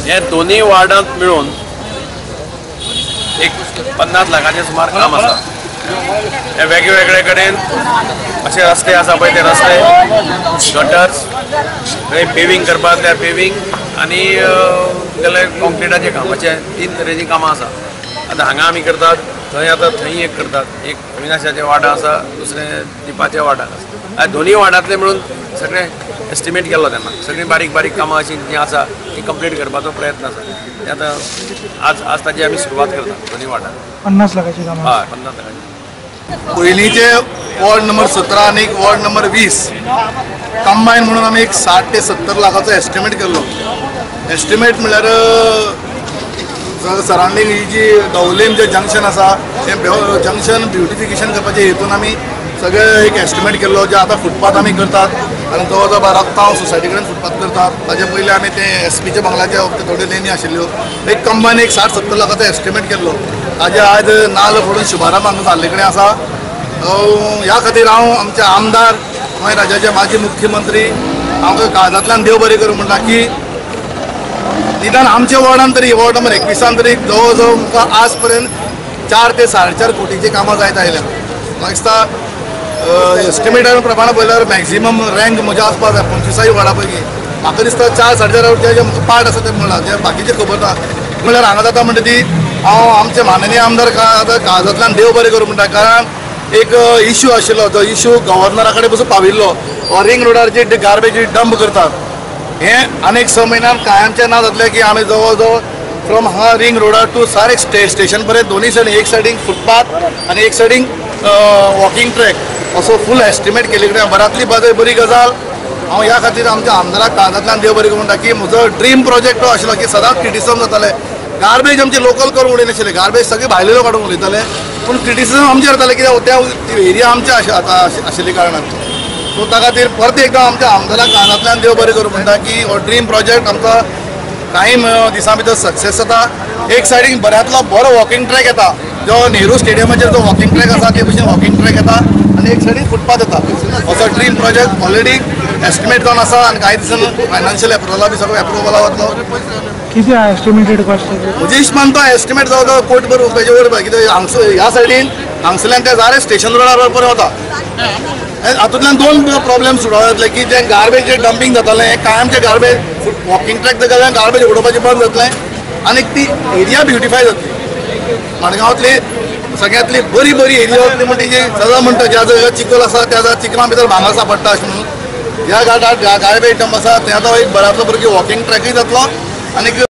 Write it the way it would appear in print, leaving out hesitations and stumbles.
हे दोन्ही वार्डांत मिळून एक 50 लाखाचे सुमार काम आसा। हे वेगवेगळे कडेन असे रस्ते आसा पळय ते रस्ते गटर्स पेविंग करपाक त्या पेविंग आणि जाल्यार कॉन्क्रिटाचे कामाचे 3 तरेची कामां आसा। आतां हांगा आमी करतात, थंय आतां थंय एक करतात, एक अविनाशाचे वाडा आसा, दुसरे दिपाच्या वाड्याक आसा। दोन्ही वार्डांतले मिळून सगळे एस्टिमेट केल्लो तेन्ना सगळीं बारीक बारीक कामां अशीं जीं आसा ती कंप्लीट करपाचो प्रयत्न आसा। ते आतां आज ताची आमी सुरवात करतात दोन्ही वार्डांत। 50 लाखाची कामां। हय 50 लाखाची। पयलींचे वॉर्ड नंबर 17 आणि वॉर्ड नंबर 20 कंबायन म्हणून आमी एक 60 ते 70 लाखाचो एस्टिमेट केल्लो। एस्टिमेट म्हळ्यार सराउंडींग ही जी दवलेम जे जंक्शन आसा ते जंक्शन ब्युटिफिकेशन करपाचे हेतून आमी सगळे एक एस्टिमेट केल्लो। जे आतां फुटपाथ आमी करतात आनी जवळ जवळ 12 सोसायटी कडेन फुटपाथ करतात। ताजे पयलीं आमी ते एसपीच्या बंगल्याचे थोड्यो लेनी आशिल्ल्यो। एक कंबायन एक 60-70 लाखाचो एस्टिमेट केल्लो। ताजे आज नाल्ल फोडून शुभारंभ आमकां जाल्ले कडेन आसा। ह्या खातीर हांव आमचे आमदार गोंय राज्याचे माजी मुख्यमंत्री आमकां काळजांतल्यान देव बरें करूं म्हणटा की निदान आमच्या वॉर्डान तरी वॉर्ड नंबर 21 तरी जवळ जवळ आमकां आज पर्यंत 4 ते 4.5 कोटीची कामां जायत आयल्या। म्हाका दिसता एस्टिमेटा प्रमाणे पळयल्यार मॅक्झिमम रँक म्हज्या आसपास 25 वॉर्डा पैकी म्हाका दिसता 4-4.5 कोटी जे म्हाका पार्ट आसा ते म्हणलां जे बाकीचे खबर ना म्हळ्यार हांगा जाता म्हणटा ती हांव आमचे माननीय आमदार काळजांतल्यान देव बरें करूं म्हणटा। कारण एक इश्यू आशिल्लो जो इश्यू गव्हर्नरा कडेन पसून पाविल्लो रिंग रोडार जे गार्बेज डंप करतात हे अनेक 6 म्हयन्यान कायमचे ना जातले की आमी जवळ जवळ फ्रॉम हांगा रिंग रोडार टू सारेक स्टेशन पर्यंत दोन्ही सायडीन एक सायडीन फुटपाथ आनी एक सायडीन वॉकिंग ट्रॅक असो फूल एस्टिमेट केले कडेन बऱ्यांतली बरी गजाल। हांव ह्या खातीर आमच्या आमदाराक काळजांतल्यान देव बरें करूं म्हणटा की म्हजो ड्रीम प्रोजेक्ट आशिल्लो की सदांच क्रिटिसिजम जाताले गार्बेज आमचे लोकल करून उडयनाशिल्ले गार्बेज सगळे भायले लोक काडून उडयताले पूण क्रिटिसिजम आमचेर जाताले कित्याक त्या एरिया आमचे आशिल्ले कारणान। सो त्या खातीर परत एकदां आमच्या आमदाराक काळजांतल्यान देव बरें करूं म्हणटा की हो ड्रीम प्रोजेक्ट आमकां कांय दिसां भितर सक्सेस जाता। एक सायडीन बऱ्यांतलो बरो वॉकिंग ट्रॅक येता जो नेहरू स्टेडियमाचेर जो वॉकिंग ट्रॅक आसा ते भशेन वॉकिंग ट्रॅक येता आनी एक सायडीन फुटपाथ येता। असो ड्रीम प्रोजेक्ट ऑलरेडी एस्टिमेट जावन आसा आनी कांय दिसांनी फायनान्शियल एप्रुवला बी सगळो एप्रुवला वतलो। किती एस्टिमेटेड कॉस्ट? म्हजे हिशपान तो एस्टिमेट जवळ जवळ कोटी रुपयाचे वयर कित्याक ह्या सायडीन हांगसरल्यान ते जारे स्टेशन रोडार पर्यंत वता। हातूंतल्यान 2 प्रॉब्लेम सुटोवप जातले की जे गार्बेज जे डंपिंग जातालें हे कायमचे गार्बेज वॉकिंग ट्रॅक जाल्यार गार्बेज उडोवपाचें बंद जातलें आनी ती एरिया ब्युटिफाय जातली। मडगांवांतली सगळ्यांतली बरी एरिया जातली म्हणजे जी सदां म्हणटा ज्या जाग्यार चिखल आसा त्या जाग्यार चिखला भितर भांगर सापडटा अशें म्हणून ज्या गार्बेज डंप आसा थंय आतां एक बऱ्यांतलो बरो वॉकिंग ट्रॅकूय जातलो आनी